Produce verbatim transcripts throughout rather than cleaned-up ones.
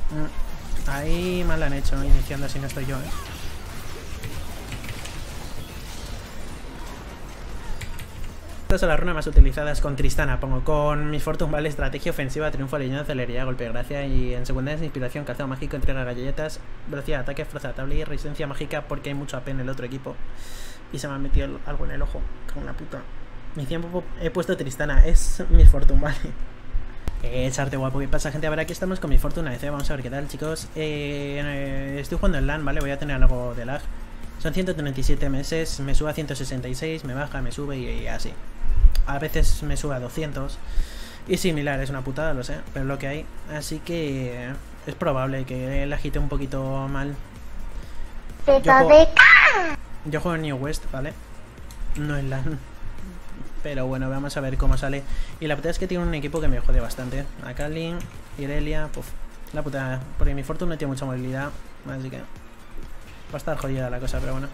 Mm, ahí mal la han hecho, iniciando si no estoy yo, ¿eh? Estas son las runas más utilizadas con Tristana. Pongo con Miss Fortune, vale, estrategia ofensiva, triunfo, alineado, celeridad, golpe de gracia. Y en secundarias, inspiración, calzado mágico, entrega galletas, velocidad de ataque, fuerza de y resistencia mágica, porque hay mucho A P en el otro equipo. Y se me ha metido algo en el ojo, con una puta. Mi tiempo he puesto Tristana, es Miss Fortune, vale. Eh, es arte guapo. ¿Qué pasa, gente? A ver, aquí estamos con Miss Fortune A D C. Vamos a ver qué tal, chicos. Eh, eh, estoy jugando en LAN, ¿vale? Voy a tener algo de lag. Son ciento treinta y siete meses, me sube a ciento sesenta y seis, me baja, me sube y, y así. A veces me sube a doscientos. Y similar, es una putada, lo sé, pero es lo que hay. Así que es probable que la agite un poquito mal. Yo juego, yo juego en New West, ¿vale? No en LAN. Pero bueno, vamos a ver cómo sale. Y la putada es que tiene un equipo que me jode bastante. Akali, Irelia, puf. La putada, porque mi Fortune no tiene mucha movilidad. Así que va a estar jodida la cosa, pero bueno.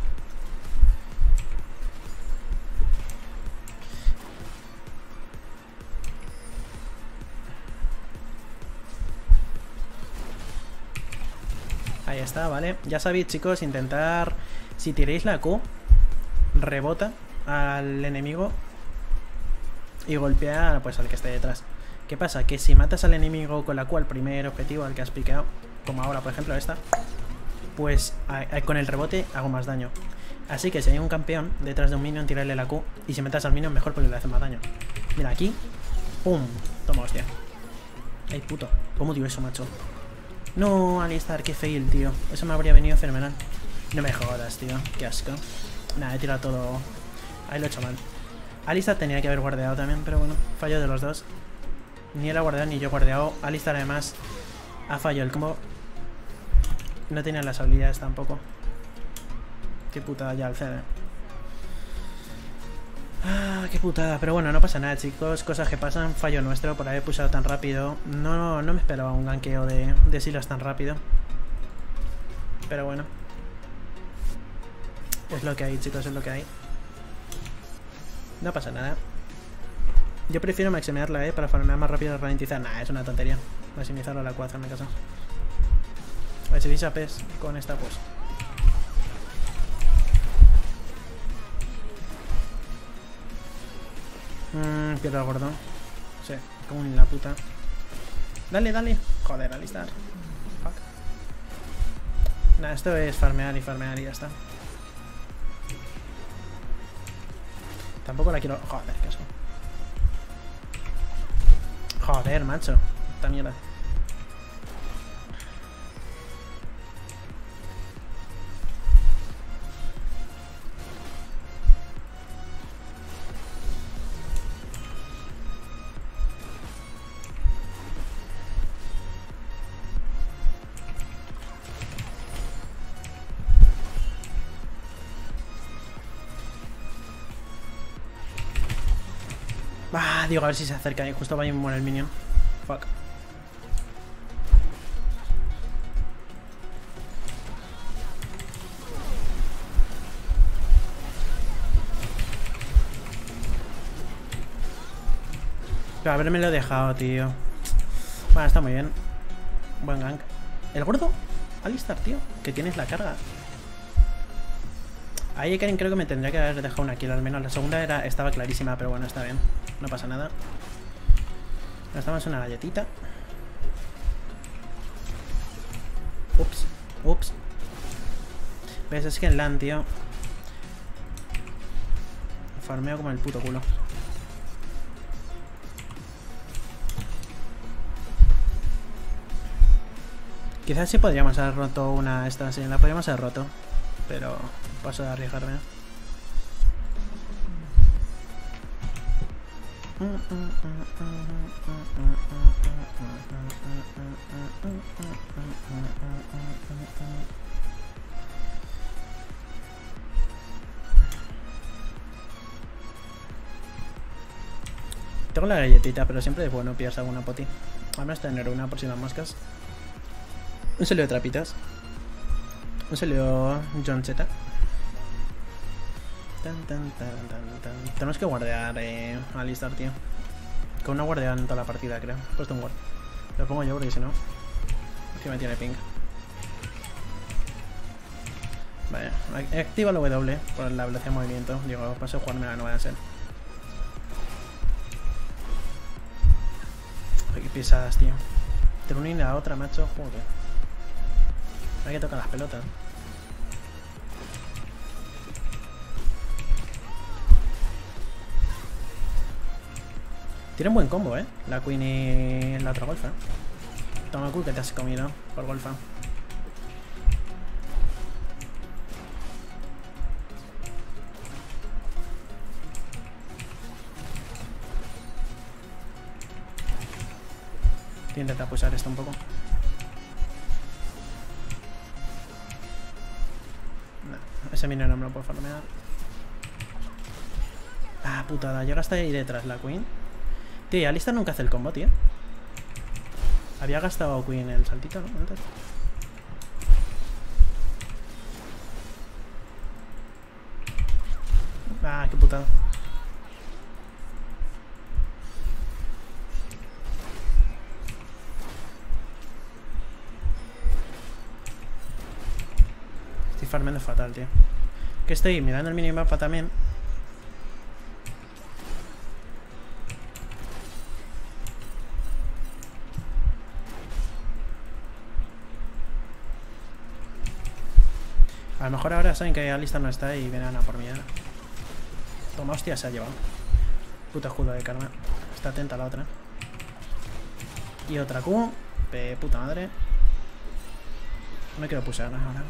Ahí está, vale. Ya sabéis, chicos, intentar... Si tiréis la Q, rebota al enemigo y golpea pues al que esté detrás. ¿Qué pasa? Que si matas al enemigo con la Q, al primer objetivo al que has piqueado, como ahora, por ejemplo, esta, pues a, a, con el rebote hago más daño. Así que si hay un campeón detrás de un minion, tirarle la Q. Y si matas al minion, mejor porque le hace más daño. Mira, aquí. ¡Pum! Toma, hostia. ¡Ay, puto! ¿Cómo dio eso, macho? No, Alistar, qué fail, tío. Eso me habría venido fenomenal. No me jodas, tío. Qué asco. Nada, he tirado todo. Ahí lo he hecho mal. Alistar tenía que haber guardeado también, pero bueno, fallo de los dos. Ni él ha guardeado ni yo he guardeado. Alistar además ha fallado el combo. No tenía las habilidades tampoco. Qué putada ya el C D. Ah, qué putada. Pero bueno, no pasa nada, chicos. Cosas que pasan. Fallo nuestro por haber pulsado tan rápido. No, no me esperaba un ganqueo de, de Silas tan rápido. Pero bueno. Es lo que hay, chicos, es lo que hay. No pasa nada. Yo prefiero maximizarla, eh, para farmear más rápido y ralentizar. Nah, es una tontería. Maximizarlo a la cuatro, en mi caso. A ver si veis A Ps con esta, pues. Mmm, pierdo al gordo. Sí, como en la puta. Dale, dale. Joder, alistar. Fuck. Nah, esto es farmear y farmear y ya está. Tampoco la quiero... Joder, qué asco. Joder, macho. Esta mierda. Ah, digo, a ver si se acerca y justo va y me muere el minion. Fuck. Pero haberme lo dejado, tío. Bueno, está muy bien. Buen gank. ¿El gordo? Alistar, tío. Que tienes la carga. Ahí Karen creo que me tendría que haber dejado una kill al menos. La segunda era, estaba clarísima, pero bueno, está bien. No pasa nada. Gastamos una galletita. Ups, ups. ¿Ves? Es que en LAN, tío, farmeo como el puto culo. Quizás sí podríamos haber roto una esta, sí, la podríamos haber roto. Pero paso de arriesgarme. Tengo la galletita, pero siempre es bueno pillarse alguna poti. Al menos tener una por si las moscas. Un saludo de trapitas. Un saludo John Z. Tan, tan, tan, tan, tan. Tenemos que guardear eh, a Alistar, tío. Con una guardia en toda la partida, creo. He puesto un guard. Lo pongo yo porque si no. Encima tiene ping. Vale, activa el W por la velocidad de movimiento. Digo, paso a jugármela, no voy a ser. Qué pisadas, tío. De una y a otra, macho. Joder. Hay que tocar las pelotas. Tienen buen combo, eh. La Queen y la otra golfa. Toma cool que te has comido por golfa. Intenta pulsar esto un poco. No, ese minion no me lo puedo farmear. Ah, putada. Llega hasta ahí detrás la Queen. Tío, Alistar nunca hace el combo, tío. Había gastado Queen el saltito, ¿no? Antes. Ah, qué putada. Estoy farmeando fatal, tío. Que estoy mirando el minimapa también. A lo mejor ahora saben que Alistar no está y vienen a por mí. Toma, hostia, se ha llevado. Puta escudo de karma. Está atenta la otra. Y otra Q. Pe puta madre. No me quiero pulsar ahora.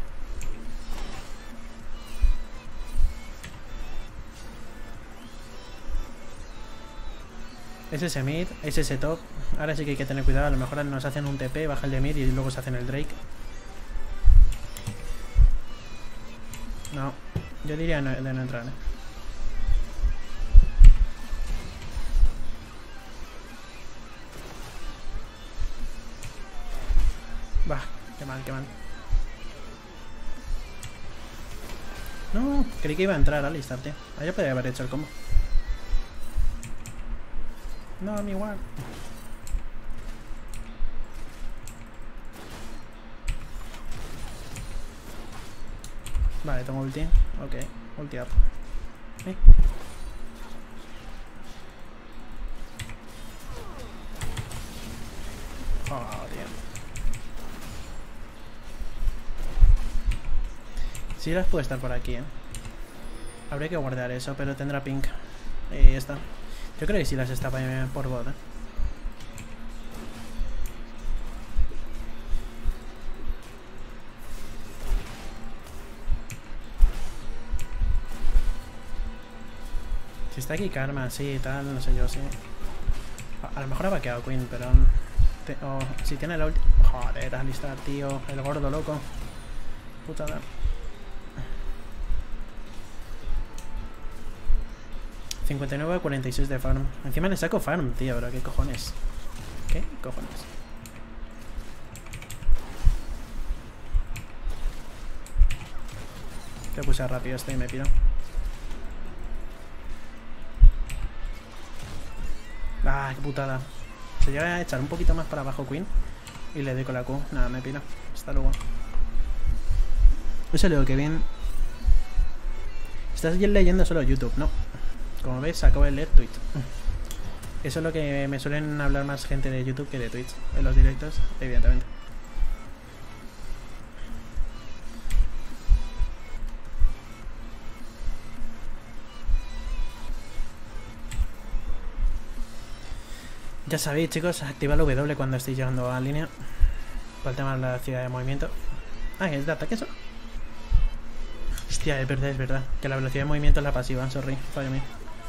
Es ese mid, es ese top. Ahora sí que hay que tener cuidado. A lo mejor nos hacen un T P, baja el de mid y luego se hacen el Drake. No, yo diría no, de no entrar, ¿eh? Bah, qué mal, qué mal. No, creí que iba a entrar a Alistar, tío. Ah, yo podría haber hecho el combo. No, a mí igual. Vale, tomo ulti. Ok, ulti up. ¿Eh? Oh, tío. Sí, las puede estar por aquí, eh. Habría que guardar eso, pero tendrá pink. Y ya está. Yo creo que sí las está por bot, eh. Si está aquí Karma, sí, tal, no sé yo, sí. A, a lo mejor ha vaqueado Queen, pero... Te, oh, si tiene la ulti... Joder, Alistar, tío. El gordo loco. Putada. cincuenta y nueve a cuarenta y seis de farm. Encima le saco farm, tío, bro. ¿Qué cojones? ¿Qué cojones? Te puse rápido esto y me pido. Ah, qué putada. Se llega a echar un poquito más para abajo Queen y le doy con la Q. Nada, me piro. Hasta luego. Eso leo que bien. Estás leyendo solo YouTube, ¿no? Como ves, acabo de leer Twitch. Eso es lo que me suelen hablar más gente de YouTube que de Twitch. En los directos, evidentemente. Ya sabéis, chicos, activa el W cuando estéis llegando a la línea. Por el tema de la velocidad de movimiento. Ah, ¿es de ataque eso? Hostia, es verdad, es verdad. Que la velocidad de movimiento es la pasiva, sorry, fallo mío.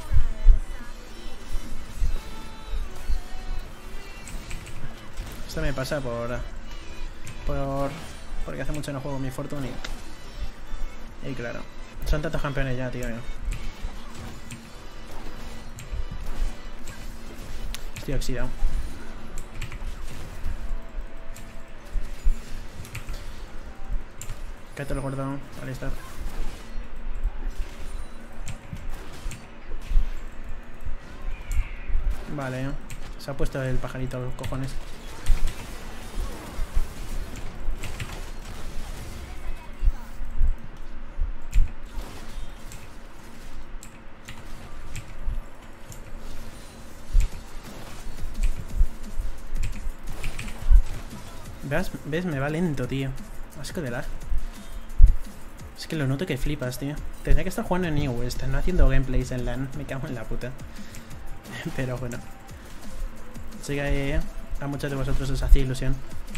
Esto me pasa por... Por... Porque hace mucho no juego mi Fortune y... Y claro. Son tantos campeones ya, tío. Estoy oxidado. Cállate el gordo. Vale, está. Vale. Se ha puesto el pajarito a los cojones. ¿Ves? ¿Ves? Me va lento, tío. Asco de lag. Es que lo noto que flipas, tío. Tendría que estar jugando en New West, no haciendo gameplays en LAN. Me cago en la puta. Pero bueno. Así que a muchos de vosotros os hacía ilusión.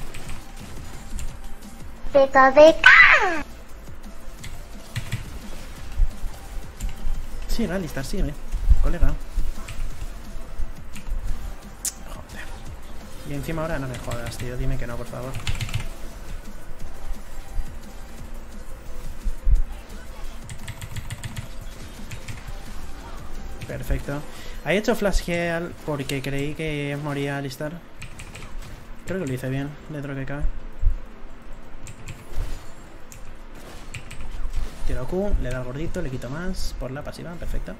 Sigue, Alistar, sigue. Colega. Joder. Y encima ahora no me jodas, tío. Dime que no, por favor. Perfecto. ¿Ha hecho flash heal porque creí que moría Alistar? Creo que lo hice bien, dentro que cabe. Tiro Q, le da al gordito, le quito más por la pasiva, perfecto.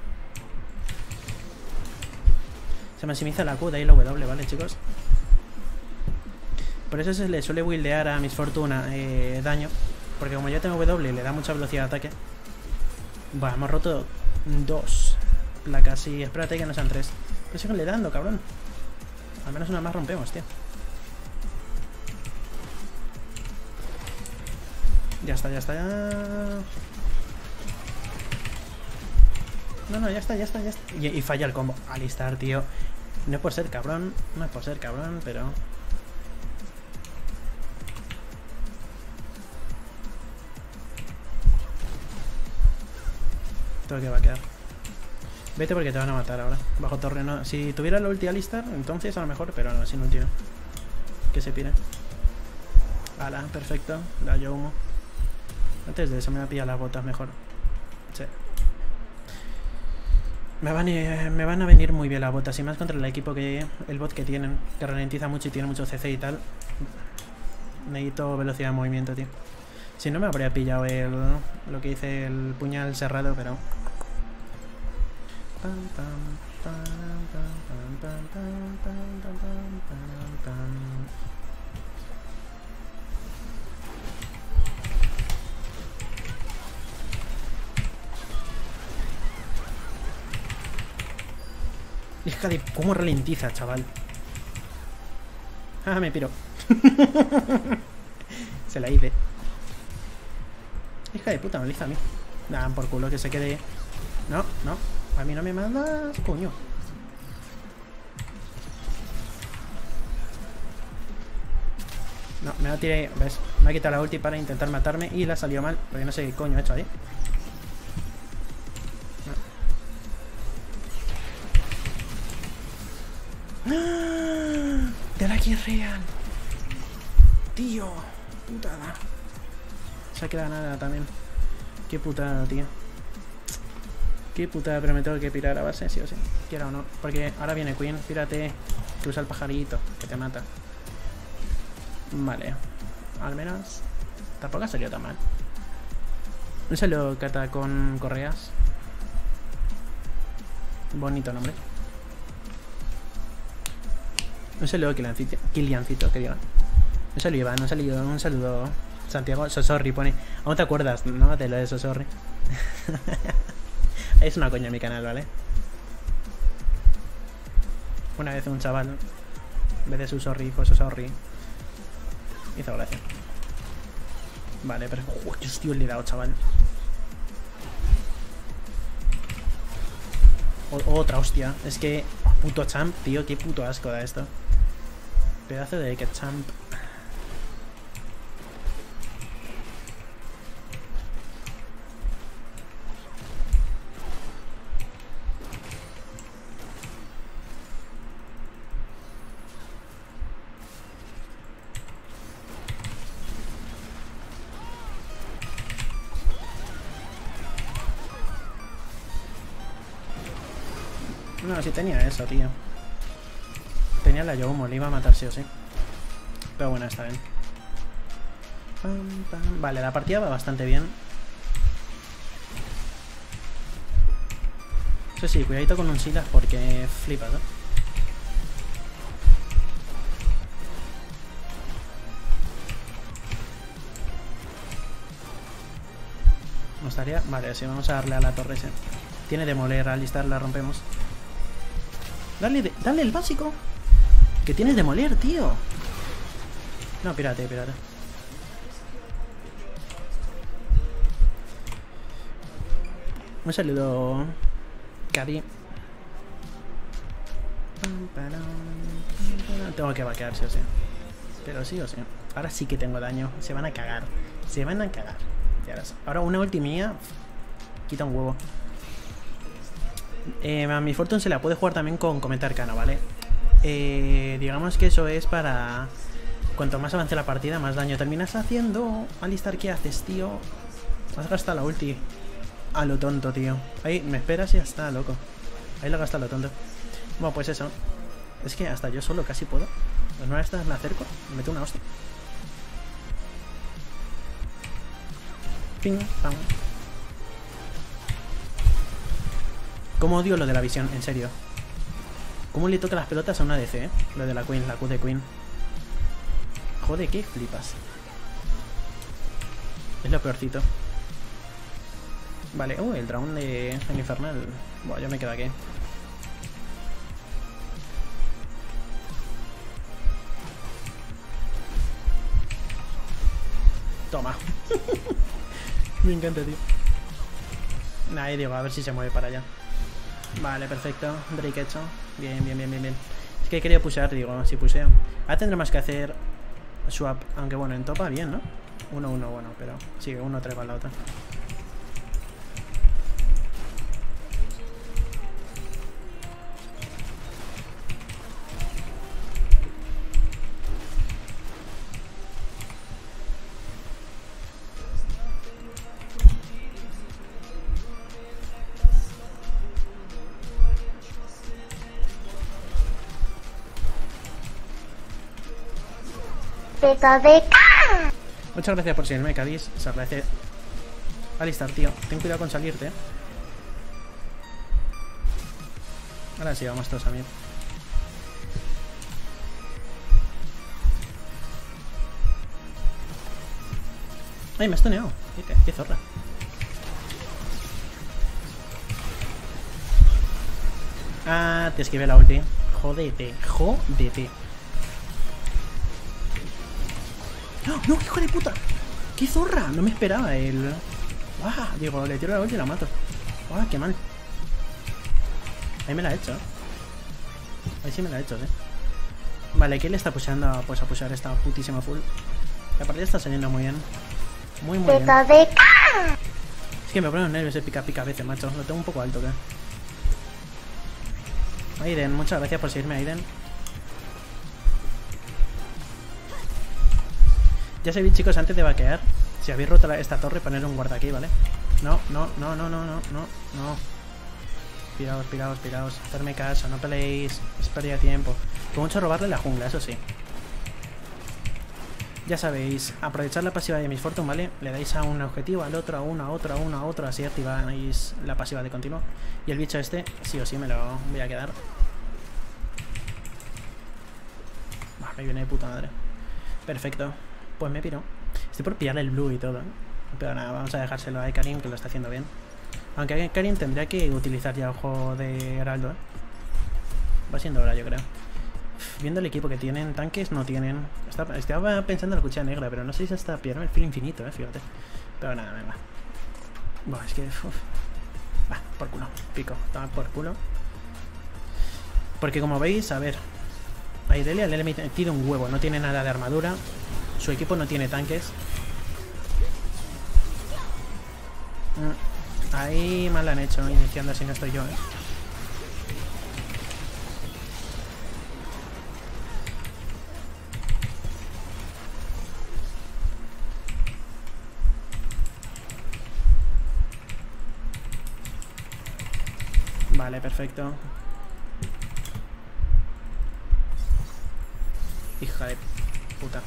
Se maximiza la Q, de ahí la W, ¿vale, chicos? Por eso se le suele buildear a Miss Fortuna eh, daño. Porque como yo tengo W, le da mucha velocidad de ataque. Bueno, hemos roto dos placas y espérate que no sean tres. Pero sigan le dando, cabrón. Al menos una más rompemos, tío. Ya está, ya está, ya... No, no, ya está, ya está, ya está. Y, y falla el combo. Alistar, tío. No es por ser cabrón, no es por ser cabrón, pero... Todo que va a quedar. Vete porque te van a matar ahora. Bajo torre, no. Si tuviera la ulti Alistar, entonces a lo mejor, pero no, sin ulti no. Que se pire. Ala, perfecto. La Youmo. Antes de eso me voy a pillar las botas mejor. Sí. Me van, a, me van a venir muy bien las botas. Y más contra el equipo que... El bot que tienen. Que ralentiza mucho y tiene mucho C C y tal. Necesito velocidad de movimiento, tío. Si no me habría pillado el... Lo que hice el puñal cerrado, pero... Hija de... ¿Cómo ralentiza, chaval? Ah, me piro. Se la hice. Hija de puta, me lo hizo a mí. Nah, por culo, que se quede... No, no. A mí no me mandas, coño. No, me la tiré, ¿ves? Me ha quitado la ulti para intentar matarme y la salió mal, porque no sé qué coño he hecho ahí. No. ¡Ah! De la que es real. Tío, putada. Se ha quedado nada también. Qué putada, tío. Qué putada, pero me tengo que pirar a base, sí o sí. Quiera o no. Porque ahora viene Queen, pírate. Que usa el pajarito, que te mata. Vale. Al menos... Tampoco ha salido tan mal. Un saludo, Cata, con correas. Bonito nombre. Un saludo, Kiliancito, Kiliancito, que diga. Un saludo, Iván, un saludo, un saludo. Santiago Sosorri pone. ¿Aún te acuerdas, no? De lo de Sosorri. Es una coña en mi canal, ¿vale? Una vez un chaval, en vez de Sosorri, fue Sosorri. Hizo gracia. Vale, pero... ¡Uy, qué hostia le he dado, chaval! O otra hostia. Es que... Puto champ, tío. Qué puto asco da esto. Pedazo de que champ. No, si tenía eso, tío. Tenía la Youmo, le iba a matar sí o sí. Pero bueno, está bien. Pam, pam. Vale, la partida va bastante bien. Eso sí, cuidadito con un Silas porque flipa, ¿no? Nos daría... Vale, sí, vamos a darle a la torre ese. Tiene demoler, Alistar, la rompemos. Dale, de... dale el básico. Que tienes demoler, tío. No, pirate, pirate. Un saludo, Cari. Tengo que vaquear, sí o sí. Pero sí o sí. Ahora sí que tengo daño. Se van a cagar. Se van a cagar. Ahora una ulti mía quita un huevo. Eh, a mi Fortune se la puede jugar también con Cometa Arcano, ¿vale? Eh, digamos que eso es para... Cuanto más avance la partida, más daño terminas haciendo. Alistar, ¿qué haces, tío? Has gastado la ulti. A lo tonto, tío. Ahí, me esperas y ya está, loco. Ahí lo he gastado a lo tonto. Bueno, pues eso. Es que hasta yo solo casi puedo. Pues no, esta me acerco. Me meto una hostia. Ping, pam. Cómo odio lo de la visión, en serio. Cómo le toca las pelotas a una D C, ¿eh? Lo de la Queen, la Q de Queen. Joder, que flipas. Es lo peorcito. Vale, uh, el dragón de el infernal. Buah, yo me quedo aquí. Toma. Me encanta, tío. Nah, digo, a ver si se mueve para allá. Vale, perfecto. Break hecho. Bien, bien, bien, bien, bien. Es que he querido pushear, digo, si pusheo. Ahora tendremos que hacer swap. Aunque bueno, en topa bien, ¿no? uno uno, bueno, pero sí, uno tres con la otra. Muchas gracias por seguirme, Cádiz. Se agradece. Alistar, tío. Ten cuidado con salirte, ¿eh? Ahora sí, vamos todos a mí. Ay, me has tuneado. Qué, qué zorra. Ah, te esquivé la ulti. Jódete, jódete. ¡No, no, hijo de puta! ¡Qué zorra! No me esperaba el... ¡Ah! Digo, le tiro la ulti y la mato. ¡Ah, qué mal! Ahí me la he hecho. Ahí sí me la he hecho, ¿eh? Vale, ¿quién le está pushando? Pues a pushar esta putísima full. La partida está saliendo muy bien. Muy, muy bien. Es que me pone los nervios de pica pica a veces, macho. Lo tengo un poco alto, ¿qué? Aiden, muchas gracias por seguirme, Aiden. Ya sabéis, chicos, antes de vaquear, si habéis roto la, esta torre, poner un guarda aquí, ¿vale? No, no, no, no, no, no, no, no. Piraos, piraos, piraos. Hacerme caso, no peleéis. Es pérdida de tiempo. Con mucho robarle la jungla, eso sí. Ya sabéis, aprovechar la pasiva de Miss Fortune, ¿vale? Le dais a un objetivo, al otro, a uno, a otro, a uno, a otro. Así activáis la pasiva de continuo. Y el bicho este, sí o sí, me lo voy a quedar. Bah, me viene de puta madre. Perfecto. Pues me piro. Estoy por pillarle el blue y todo, ¿eh? Pero nada, vamos a dejárselo a Karim, que lo está haciendo bien. Aunque Karim tendría que utilizar ya el juego de Heraldo, ¿eh? Va siendo hora, yo creo. Viendo el equipo que tienen, tanques no tienen. Estaba, estaba pensando en la cuchilla negra, pero no sé si hasta pillarme el filo infinito, ¿eh? Fíjate. Pero nada, venga. Bueno, es que... Uf. Va, por culo. Pico. Toma por culo. Porque como veis, a ver... A Irelia le he metido un huevo. No tiene nada de armadura. Su equipo no tiene tanques. Ahí mal la han hecho, iniciando si no estoy yo, ¿eh? Vale, perfecto. Hija de puta.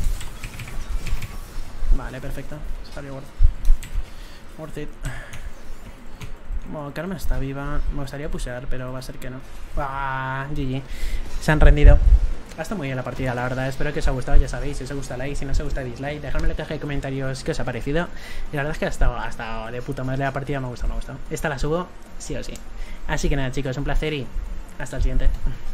Vale, perfecto. Salió worth. Worth it. Bueno, Karma está viva. Me gustaría pushear, pero va a ser que no. Ah, G G. Se han rendido. Ha estado muy bien la partida, la verdad. Espero que os haya gustado, ya sabéis. Si os gusta, like. Si no os gusta, dislike. Dejadme en la caja de comentarios qué os ha parecido. Y la verdad es que ha estado, ha estado de puta madre la partida. Me ha gustado, me ha gustado. Esta la subo sí o sí. Así que nada, chicos, un placer y hasta el siguiente.